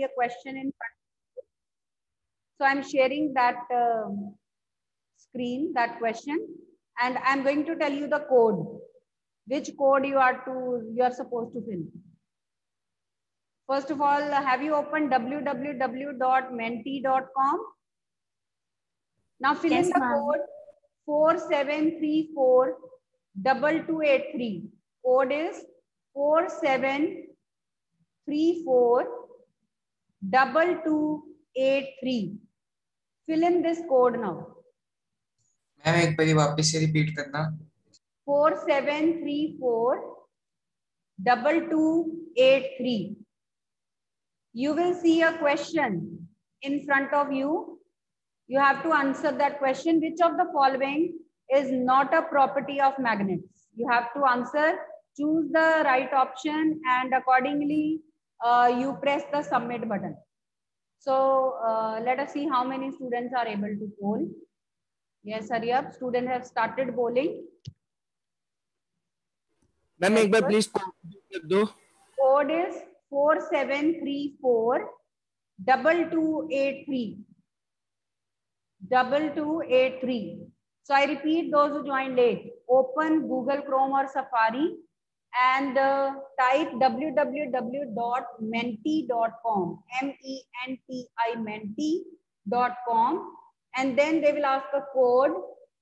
be a question in front. So I'm sharing that screen, that question, and I'm going to tell you the code. Which code you are supposed to fill. First of all, have you opened www.menti.com? Now fill in the code 47342283. Code is 47342283. Fill in this code now. Ma'am एक बार वापस से repeat करना. 47342283. You will see a question in front of you. You have to answer that question. Which of the following is not a property of magnets? You have to answer, choose the right option, and accordingly you press the submit button. So let us see how many students are able to poll. Yes, hurry up. Students have started polling. Ma'am, एक बार please code दो. Code is 47342283. 2283. So I repeat, those who joined late, open Google Chrome or Safari and type www.menti.com, MENTI, menti.com, and then they will ask a code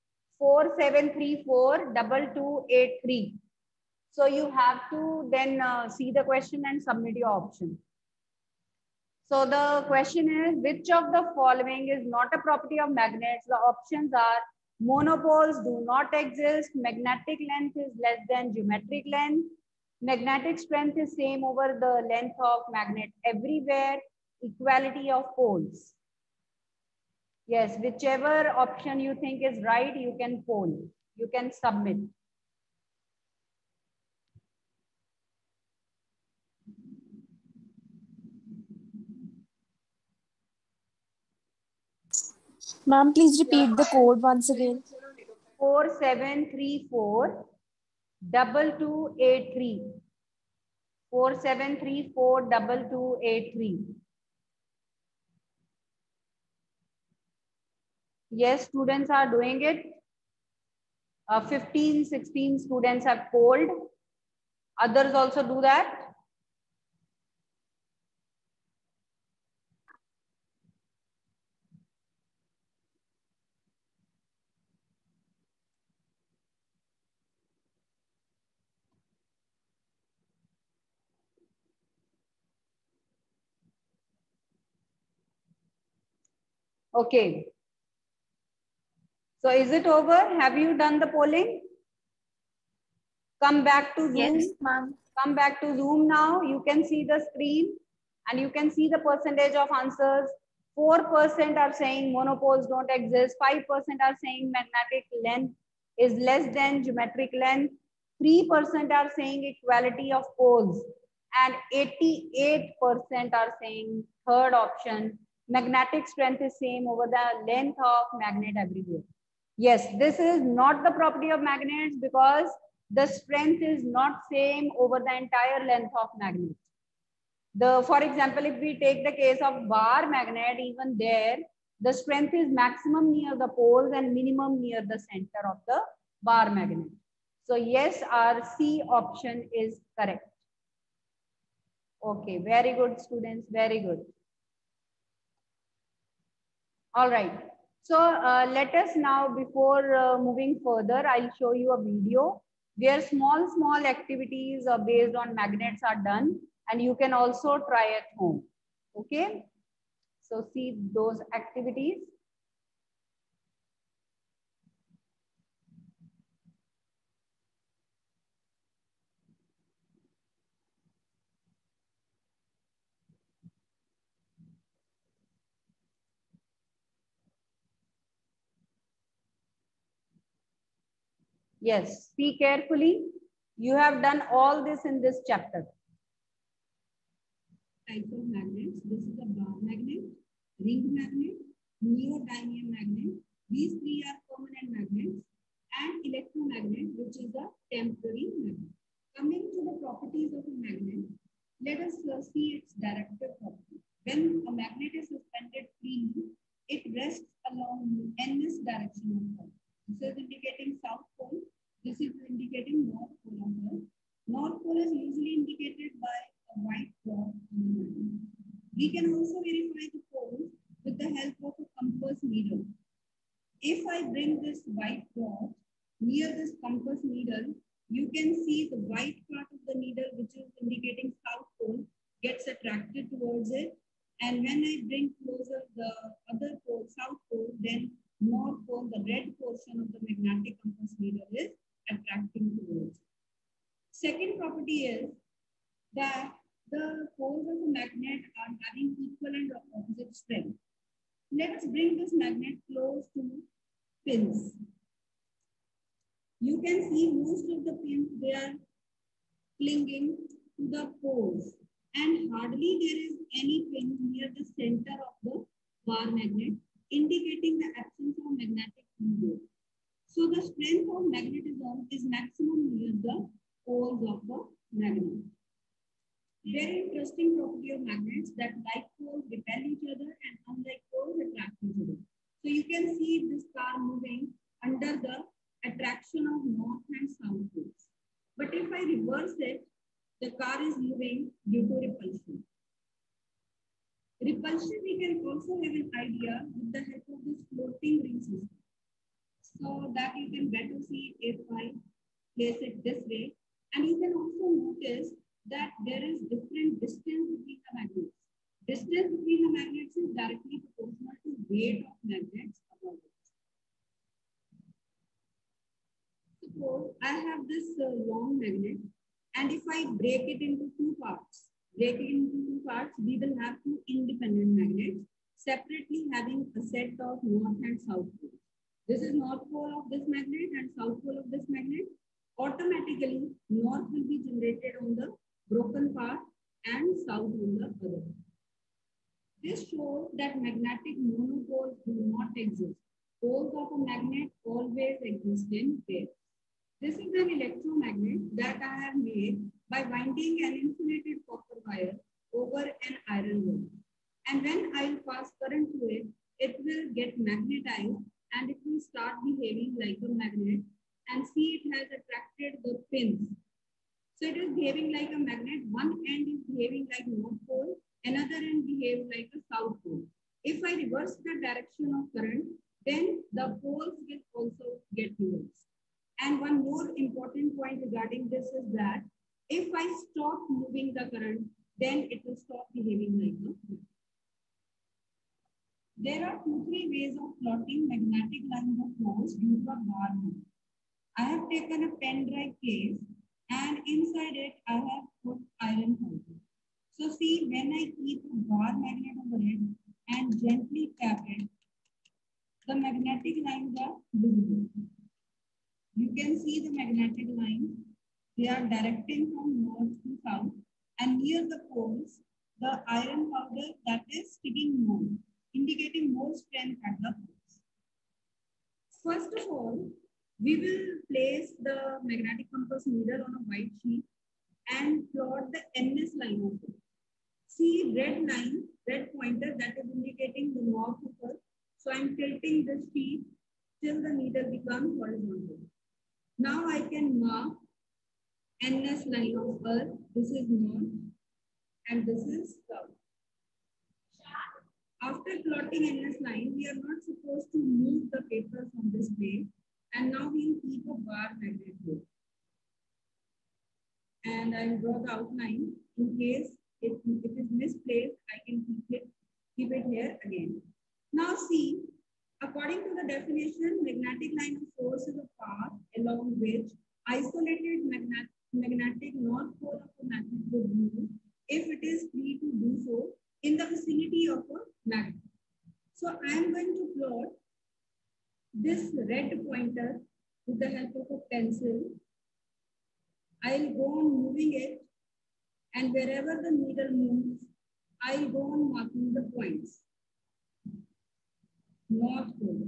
47342283. So you have to then see the question and submit your option. So the question is, which of the following is not a property of magnets? The options are: monopoles do not exist, magnetic length is less than geometric length, magnetic strength is same over the length of magnet everywhere, equality of poles. Yes, whichever option you think is right, you can poll, you can submit. Ma'am, please repeat the code once again. 47342283. 47342283. Yes, students are doing it. 15, 16 students have polled. Others also do that. Okay. So is it over? Have you done the polling? Come back to Zoom. Yes, ma'am. Come back to Zoom now. You can see the screen and you can see the percentage of answers. 4% are saying monopoles don't exist. 5% are saying magnetic length is less than geometric length. 3% are saying equality of poles. And 88% are saying third option, magnetic strength is same over the length of magnet everywhere. Yes, this is not the property of magnets because the strength is not same over the entire length of magnet. For example, if we take the case of bar magnet, even there, the strength is maximum near the poles and minimum near the center of the bar magnet. So yes, our C option is correct. Okay, very good students, very good. All right. So let us now, before moving further, I'll show you a video where small activities based on magnets are done, and you can also try at home. Okay. So see those activities. Yes, see carefully. You have done all this in this chapter. Types of magnets. This is a bar magnet, ring magnet, neodymium magnet. These three are permanent magnets, and electromagnet, which is a temporary magnet. Coming to the properties of a magnet, let us see its directive property. When a magnet is suspended freely, it rests along n-th direction of Earth. This is indicating south pole. This is indicating north pole of Earth. North pole is usually indicated by a white dot on the magnet. We can also verify the poles with the help of a compass needle. If I bring this white dot near this compass needle, you can see the white part of the needle, which is indicating south pole, gets attracted towards it. And when I bring closer the other pole, south pole, then north pole, the red portion of the magnetic compass needle is attracting towards it. Second property is that the poles of a magnet are having equal and opposite strength. Let's bring this magnet close to pins. You can see most of the pins, they are clinging to the poles, and hardly there is any pin near the center of the bar magnet, indicating the absence of magnetic field. So the strength of magnetism is maximum near the poles of the magnet. Very interesting property of magnets that like poles repel each other and unlike poles attract each other. So you can see this car moving under the attraction of north and south poles. But if I reverse it, the car is moving due to repulsion. Repulsion, we can also have an idea with the help of this floating ring system. So that you can better see if I place it this way. And you can also notice that there is different distance between the magnets. Distance between the magnets is directly proportional to weight of magnets above it. Suppose I have this long magnet, and if I break it into two parts, we will have two independent magnets separately having a set of north and south poles. This is north pole of this magnet and south pole of this magnet. Automatically, north will be generated on the broken part and south on the other. This shows that magnetic monopoles do not exist. Poles of a magnet always exist in pairs. This is an electromagnet that I have made by winding an insulated copper wire over an iron rod. And when I will pass current through it, it will get magnetized and it will start behaving like a magnet. And see, it has attracted the pins. So it is behaving like a magnet. One end is behaving like north pole, another end behaves like a south pole. If I reverse the direction of current, then the poles will also get reversed. And one more important point regarding this is that if I stop moving the current, then it will stop behaving like a magnet. There are 2-3 ways of plotting magnetic lines of force due to a bar magnet. I have taken a pen drive case and inside it I have put iron powder. So see, when I keep a bar magnet over it and gently tap it, the magnetic lines are visible. You can see the magnetic lines. They are directing from north to south, and near the poles, the iron powder that is sticking more, indicating more strength at the poles. First of all, we will place the magnetic compass needle on a white sheet and plot the NS line of it. See, red line, red pointer that is indicating the north of Earth. So I'm tilting this sheet till the needle becomes horizontal. Now I can mark NS line of Earth. This is north and this is south. After plotting NS line, we are not supposed to move the paper from this plate. And now we will keep a bar magnet here. And I will draw the outline in case if it is misplaced, I can keep it here again. Now see, according to the definition, magnetic line of force is a path along which isolated magnetic north pole of a magnet would move if it is free to do so in the vicinity of a magnet. So I am going to plot this red pointer with the help of a pencil. I'll go on moving it, and wherever the needle moves, I'll go on marking the points. North pole.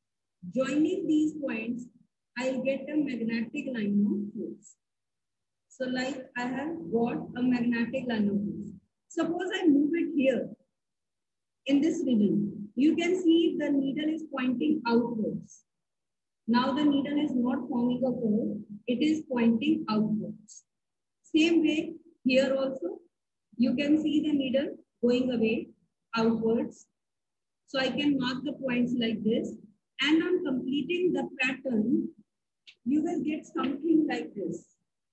Joining these points, I'll get a magnetic line of force. So like I have got a magnetic line of this. Suppose I move it here in this region. You can see the needle is pointing outwards. Now the needle is not forming a curve, it is pointing outwards. Same way here also, you can see the needle going away outwards. So I can mark the points like this. And on completing the pattern, you will get something like this.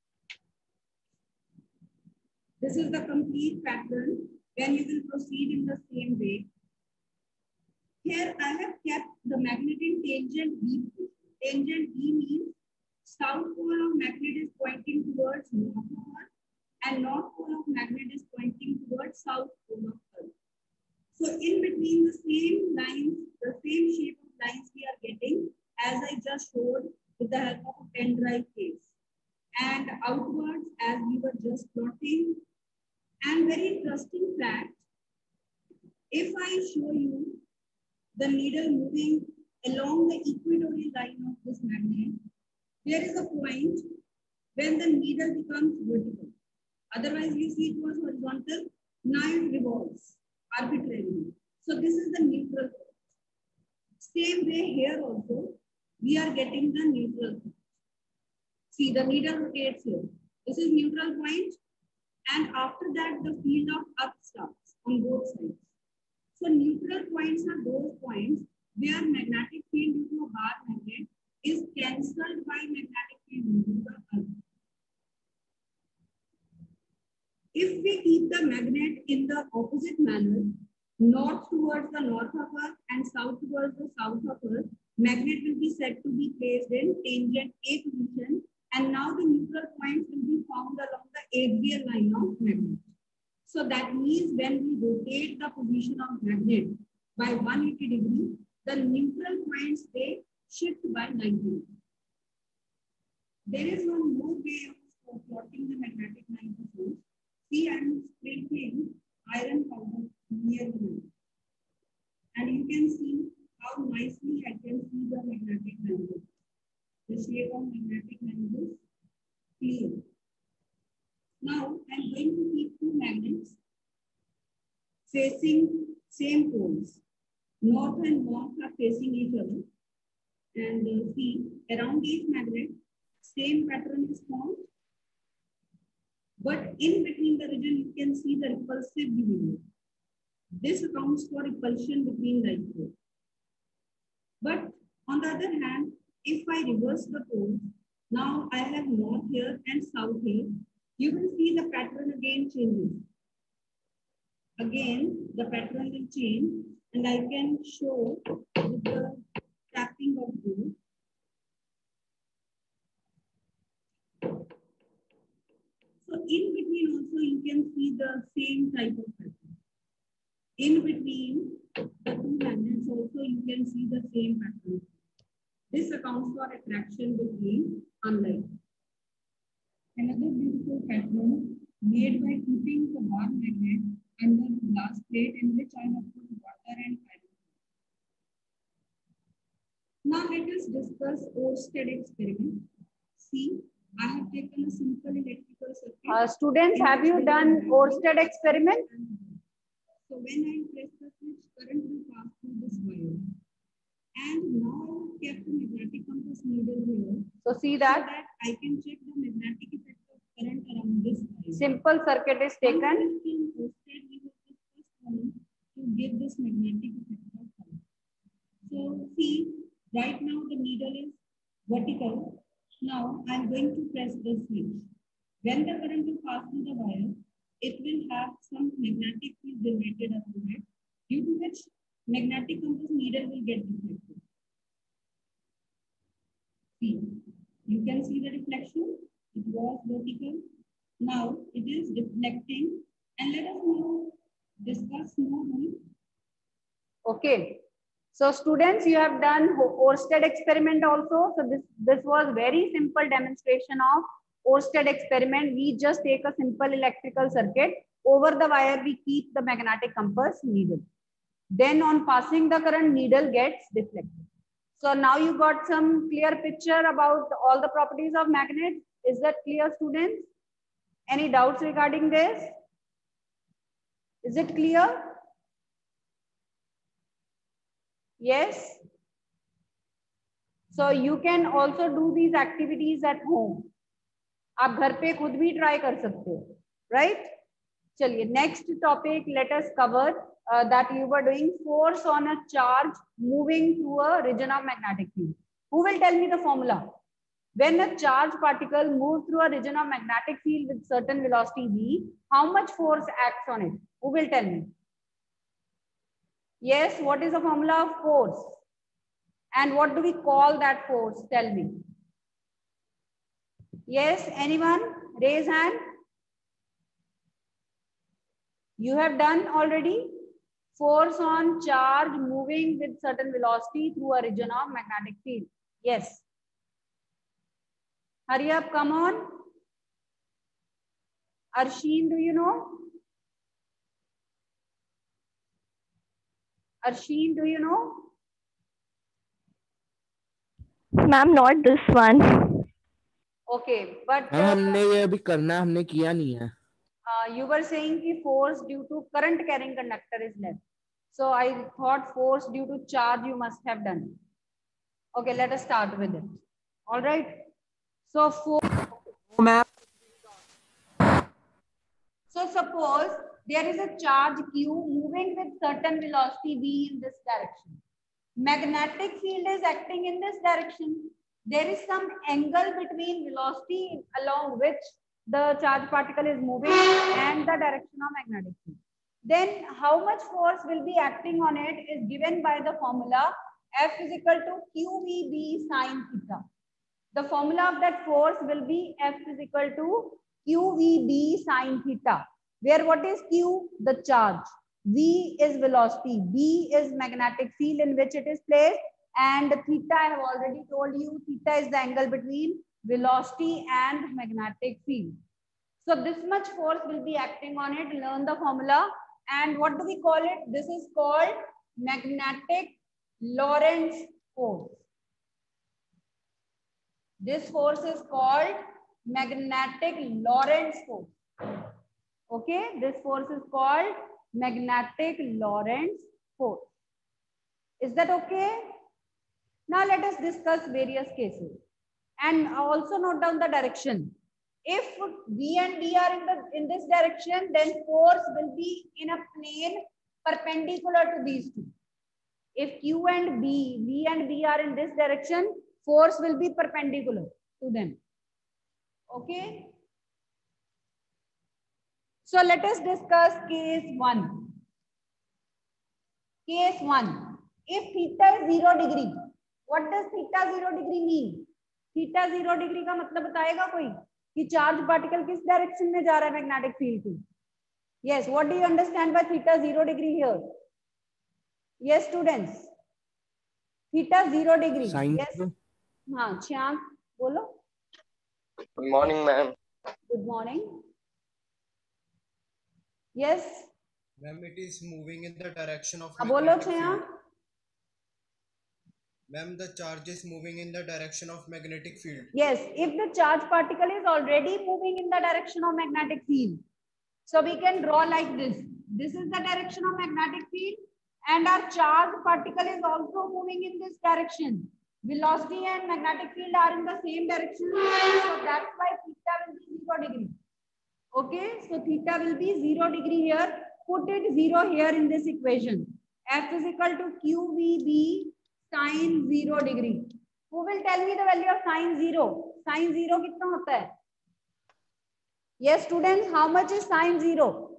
This is the complete pattern when you will proceed in the same way. Here I have kept the magnet in tangent B. Tangent B means south pole of magnet is pointing towards north pole and north pole of magnet is pointing towards south pole of Earth. So in between the same lines, the same shape of lines we are getting as I just showed with the help of a pen drive case. And outwards as we were just plotting. And very interesting fact, if I show you the needle moving along the equatorial line of this magnet, there is a point when the needle becomes vertical. Otherwise, you see it was horizontal, now it revolves arbitrarily. So this is the neutral point. Same way here also, we are getting the neutral point. See, the needle rotates here. This is neutral point. And after that, the field of up starts on both sides. So neutral points are those points where magnetic field due to a bar magnet is cancelled by magnetic field due to the Earth. If we keep the magnet in the opposite manner, north towards the north of Earth and south towards the south of Earth, magnet will be said to be placed in tangent A position, and now the neutral points will be found along the axial line of magnet. So that means when we rotate the position of magnet by 180 degrees, the neutral points they shift by 90 degrees. There is one more way of plotting the magnetic line of force. See, I am sprinkling iron powder near the magnet. And you can see how nicely I can see the magnetic line. The shape of magnetic line is clear. Now, I am going to keep two magnets facing same poles. North and north are facing each other. And see, around each magnet, same pattern is formed. But in between the region, you can see the repulsive behavior. This accounts for repulsion between dipoles. But on the other hand, if I reverse the poles, now I have north here and south here, you will see the pattern again changes. Again, the pattern will change, and I can show with the tapping of glue. So in between also you can see the same type of pattern. In between the two magnets also you can see the same pattern. This accounts for attraction between unlike. Another beautiful pattern made by keeping the bar magnet under the glass plate in which I have put water and iron. Now let us discuss Oersted experiment. See, I have taken a simple electrical circuit. Students, have you done Oersted experiment? So when I press the switch, current will pass through this wire. And now I have kept a magnetic compass needle here. So see So that that I can check the magnetic effect of current around this wire. simple circuit is taken. In Oersted, we have the first one to give this magnetic effect of current. So see, right now the needle is vertical. Now I am going to press the switch. When the current will pass through the wire, it will have some magnetic field generated around it, due to which magnetic compass needle will get deflected. See, you can see the reflection. It was vertical. Now it is deflecting, and let us now discuss more on it. Okay. So students, you have done Oersted experiment also. So this was very simple demonstration of Oersted experiment. We just take a simple electrical circuit. Over the wire, we keep the magnetic compass needle. Then on passing the current, needle gets deflected. So now you got some clear picture about all the properties of magnet. Is that clear, students? Any doubts regarding this? Is it clear? Yes. So you can also do these activities at home. आप घर पे खुद भी try कर सकते हो, right? चलिए, next topic let us cover that you were doing force on a charge moving through a region of magnetic field. Who will tell me the formula? When a charge particle moves through a region of magnetic field with certain velocity v, how much force acts on it? Who will tell me? Yes, what is the formula of force? And what do we call that force? Tell me. Yes, anyone? Raise hand. You have done already? Force on charge moving with certain velocity through a region of magnetic field. Yes. Hurry up, come on. Arsheen, do you know? Arsheen, do you know? Ma'am, not this one. Okay, but ma'am हमने ये अभी करना है, हमने किया नहीं है. You were saying कि force due to current carrying conductor is less. So I thought force due to charge you must have done. Okay, let us start with it. All right. So so suppose there is a charge Q moving with certain velocity v in this direction. Magnetic field is acting in this direction. There is some angle between velocity along which the charge particle is moving and the direction of magnetic field. Then how much force will be acting on it is given by the formula F is equal to QVB sine theta. The formula of that force will be F is equal to QVB sine theta, where what is Q? The charge. V is velocity. B is magnetic field in which it is placed. And theta, I have already told you, theta is the angle between velocity and magnetic field. So this much force will be acting on it. Learn the formula. And what do we call it? This is called magnetic Lorentz force. This force is called magnetic Lorentz force. Okay, this force is called magnetic Lorentz force. Is that okay? Now let us discuss various cases and also note down the direction. If V and B are in this direction, then force will be in a plane perpendicular to these two. If Q and B, V and B are in this direction, force will be perpendicular to them. Okay. So let us discuss case 1. Case 1. If theta is 0 degree, what does theta 0 degree mean? Theta 0 degree का मतलब बताएगा कोई कि charge particle किस direction में जा रहा है मैग्नेटिक फील्ड की? Yes, what do you understand by theta 0 degree here? Yes, students. Theta 0 degree. Yes. हाँ, श्याम बोलो. Good morning, ma'am. Good morning. Yes. Ma'am, it is moving in the direction of बोलो magnetic Shyam. field. Ma'am, the charge is moving in the direction of magnetic field. Yes, if the charge particle is already moving in the direction of magnetic field, so we can draw like this. This is the direction of magnetic field, and our charge particle is also moving in this direction. Velocity and magnetic field are in the same direction, so that's why theta will be 0 degree. Okay, so theta will be 0 degree here. Put it 0 here in this equation. F is equal to QVB sine 0 degree. Who will tell me the value of sine 0? Sine 0 कितना होता है? Yes, students, how much is sine 0?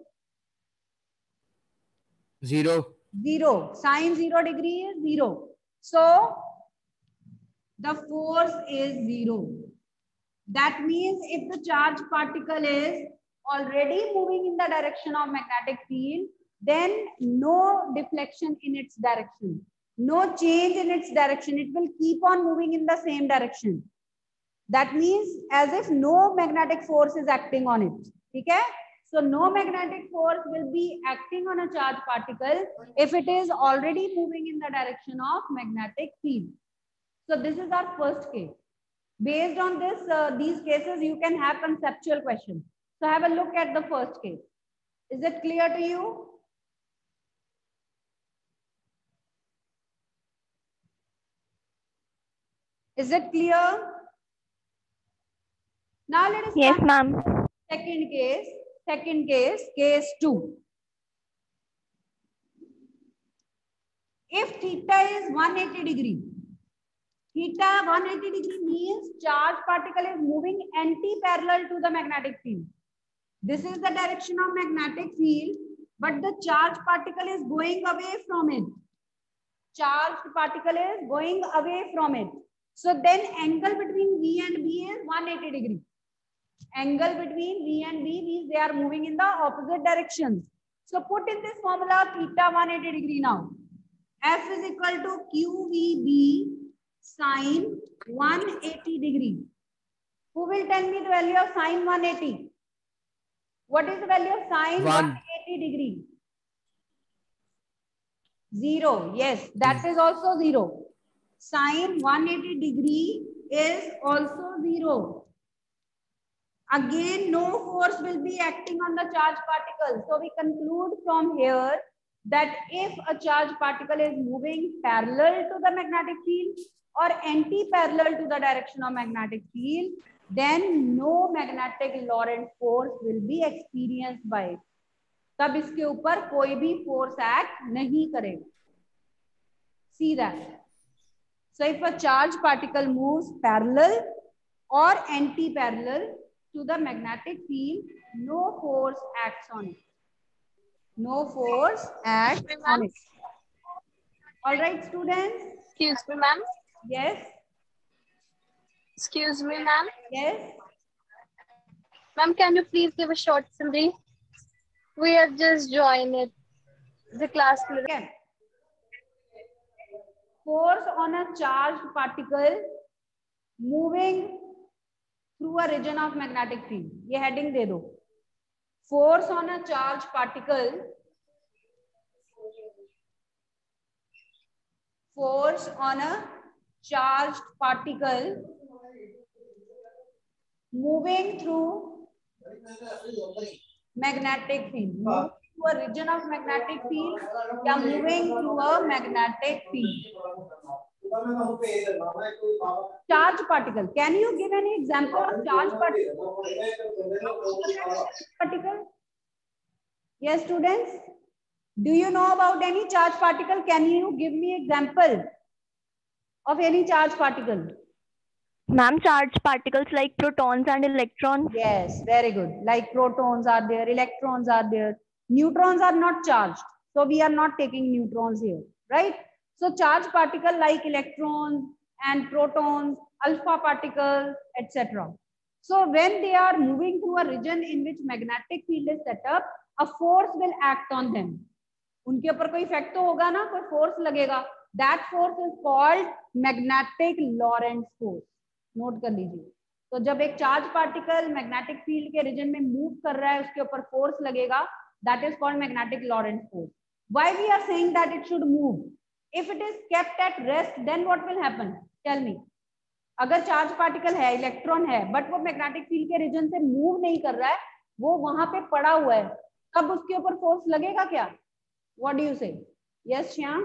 0. 0. Sine 0 degree is 0. So the force is 0. That means if the charge particle is already moving in the direction of magnetic field, then no deflection in its direction, no change in its direction. It will keep on moving in the same direction. That means as if no magnetic force is acting on it. Okay? So no magnetic force will be acting on a charge particle if it is already moving in the direction of magnetic field. So this is our first case. Based on this, these cases, you can have conceptual questions. So have a look at the first case. Is it clear to you? Is it clear? Now let us Yes, start ma'am. second case, case 2. If theta is 180 degree, theta 180 degree means charge particle is moving anti-parallel to the magnetic field. This is the direction of magnetic field, but the charge particle is going away from it. Charged particle is going away from it. So then angle between V and B is 180 degree. Angle between V and B means they are moving in the opposite directions. So put in this formula theta 180 degree now. F is equal to QVB sine 180 degree. Who will tell me the value of sine 180? What is the value of sine 180 degree? 0. Yes, that is also 0. Sine 180 degree is also 0. Again, no force will be acting on the charge particle. So we conclude from here that if a charge particle is moving parallel to the magnetic field or anti-parallel to the direction of magnetic field, then no magnetic Lorentz force will be experienced by it. तब इसके ऊपर कोई भी force act नहीं करेगा. See that. So if a charge particle moves parallel or anti-parallel to the magnetic field, no force acts on it. No force acts on it. All right, students? Excuse me, ma'am. Yes? Excuse me, ma'am. Yes? Ma'am, can you please give a short summary? We have just joined it. The class. Okay. Force on a charged particle moving through a region of magnetic field. ये heading दे दो. Force on a charged particle. Force on a charged particle moving through magnetic field. Moving through a region of magnetic field या moving through a magnetic field. Charge particle. Can you give any example of charge particle? Yes, students. Do you know about any charge particle? Can you give me example of any charge particle? Ma'am, charged particles like protons and electrons. Yes, very good. Like protons are there, electrons are there. Neutrons are not charged. So we are not taking neutrons here, right? So charged particle like electrons and protons, alpha particles, etc. So when they are moving through a region in which magnetic field is set up, a force will act on them. उनके ऊपर कोई effect तो होगा ना, कोई force लगेगा. That force is called magnetic Lorentz force. Note कर लीजिए. तो जब एक चार्ज पार्टिकल मैग्नेटिक फील्ड के रीजन में मूव कर रहा है, उसके ऊपर फोर्स लगेगा. That is called magnetic Lorentz force. Why we are saying that it should move? If it is kept at rest, then what will happen? Tell me. अगर charge particle है, electron है, but वो magnetic field के region से move नहीं कर रहा है, वो वहां पे पड़ा हुआ है, तब उसके ऊपर फोर्स लगेगा क्या? What do you say? Yes, Shyam?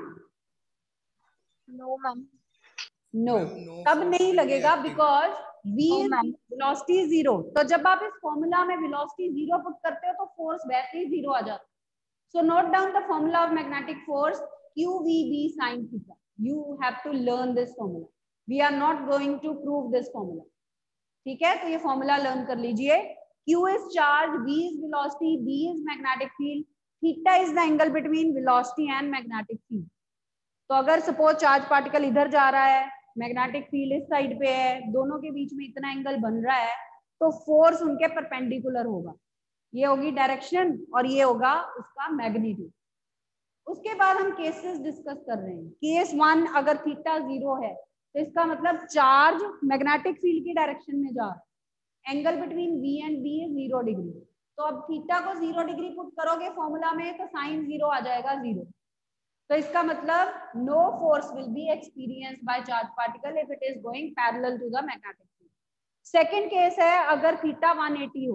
No, ma'am. No. तब नहीं लगेगा because v velocity is 0. तो जब आप इस फॉर्मूला में velocity 0 पुट करते हो तो फोर्स वैसे ही 0 आ जाता है. So note down the formula of magnetic force QVB sin theta. You have to learn this formula. We are not going to prove this formula. ठीक है, तो ये फॉर्मूला लर्न कर लीजिए. Q is charge, V is velocity, B is magnetic field, theta is the angle between velocity and magnetic field. तो अगर suppose charge particle इधर जा रहा है, मैग्नेटिक फील्ड इस साइड पे है, दोनों के बीच में इतना एंगल बन रहा है, तो फोर्स उनके परपेंडिकुलर होगा. ये होगी डायरेक्शन और ये होगा उसका मैग्नीट्यूड. उसके बाद हम केसेस डिस्कस कर रहे हैं. केस 1, अगर थीटा 0 है तो इसका मतलब चार्ज मैग्नेटिक फील्ड की डायरेक्शन में जा रहा है. Angle between V and B is 0 degree. तो अब थीटा को 0 डिग्री पुट करोगे फॉर्मूला में तो साइन 0 आ जाएगा 0. तो इसका मतलब no force will be experienced by charge particle if it is going parallel to the magnetic field. Second case है अगर थीटा 180 हो.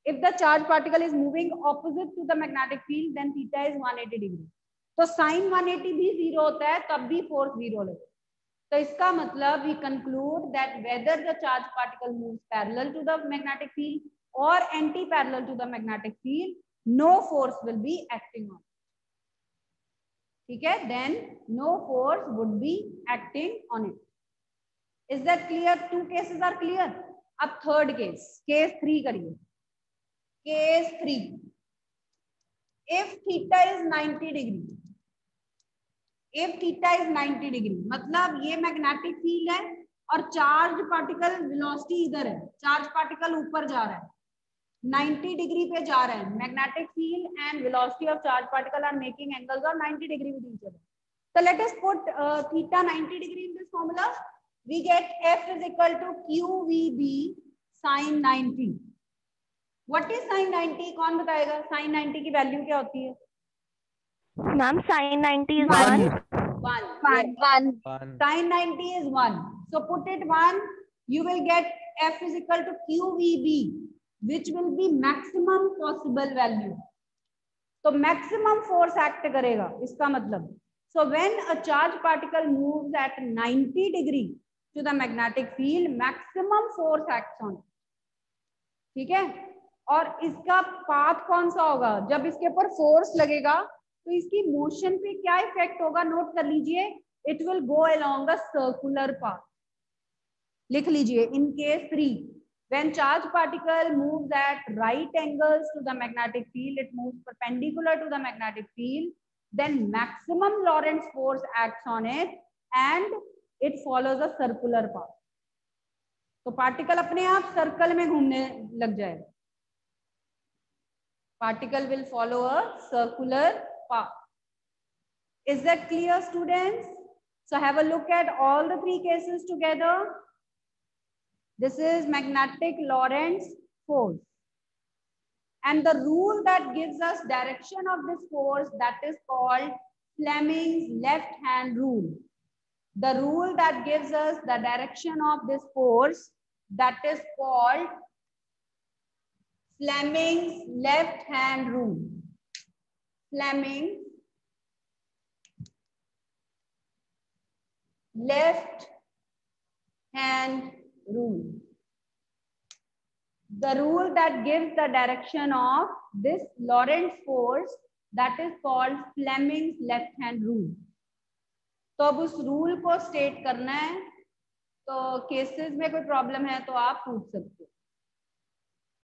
If the charged particle is moving opposite to the magnetic field, then theta is 180 degree. तो sin 180 भी 0 होता है, तब भी force 0 लगेगा. तो इसका मतलब we conclude that whether the charged particle moves parallel to the magnetic field or anti-parallel to the magnetic field, no force will be acting on it. ठीक है? Then no force would be acting on it. Is that clear? Two cases are clear. अब third case, case 3 करिए. Case 3. If theta is 90 degree, if theta is 90 degree, मतलब ये magnetic field है और charge particle velocity इधर है, charge particle ऊपर जा रहा है, 90 डिग्री पे जा रहा है. Magnetic field and velocity of charge particle are making angles of 90 degree with each other. So let us put theta 90 degree in this formula. We get F is equal to QVB sin 90. What is sin 90? कौन बताएगा? sin 90 की value क्या होती है? Ma'am, sin 90 is 1. 1. One. Sin 90 is 1. So put it 1. You will get F is equal to QVB, which will be maximum possible value. तो maximum force act करेगा, इसका मतलब. So when a charged particle moves at 90 degree to the magnetic field, maximum force acts on it. ठीक है? और इसका path कौन सा होगा? जब इसके ऊपर फोर्स लगेगा तो इसकी मोशन पे क्या इफेक्ट होगा? नोट कर लीजिए. It will go along a circular path. लिख लीजिए. In case 3, when charged particle moves at right angles to the magnetic field, it moves perpendicular to the magnetic field, then maximum Lorentz force acts on it and it follows a circular path. तो particle अपने आप circle में घूमने लग जाएगा. Particle will follow a circular path. Is that clear, students? So have a look at all the 3 cases together. This is magnetic Lorentz force. And the rule that gives us direction of this force, that is called Fleming's left hand rule. The rule that gives us the direction of this force, that is called Fleming's left hand rule. Fleming's left hand rule. The rule that gives the direction of this Lorentz force, that is called Fleming's left hand rule. तो अब उस rule को state करना है. तो cases में कोई problem है तो आप पूछ सकते हो.